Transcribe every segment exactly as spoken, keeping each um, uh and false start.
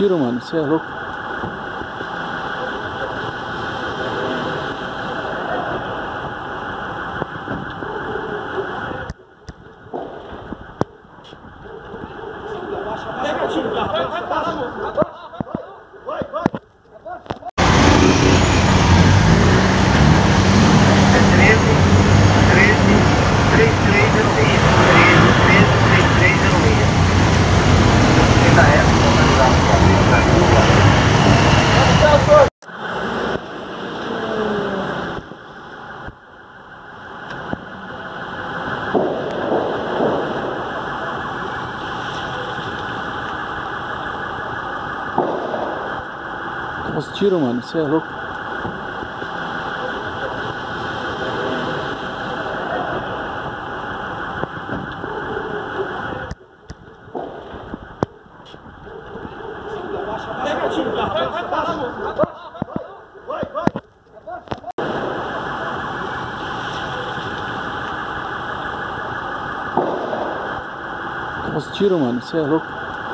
tiro, mano. Você é louco. Pega o tiro, vai, vai. treze, treze, três três zero seis. treze, treze, três três zero seis. Ainda é, Os tiro, mano. Você é louco. pega o tiro, vai, vai. Os tiro, mano. Você é louco.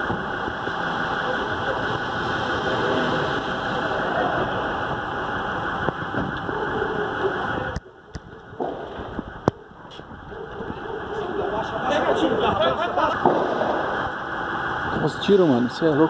Pega o tiro, Os tiro, mano. Você é louco.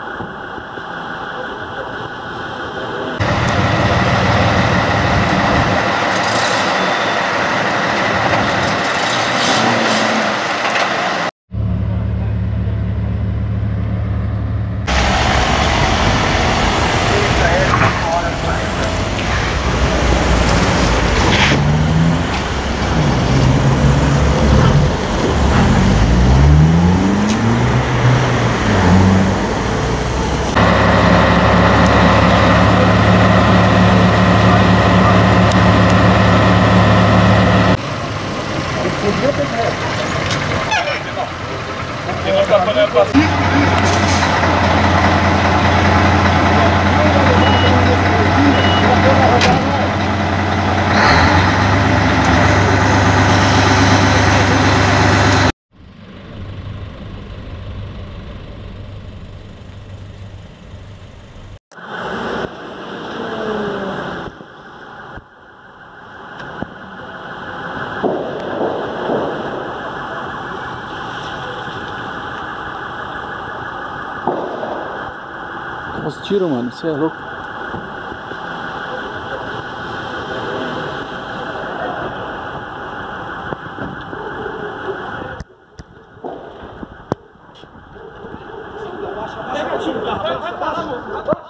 Os tiro, mano. Você é louco. pega o tiro,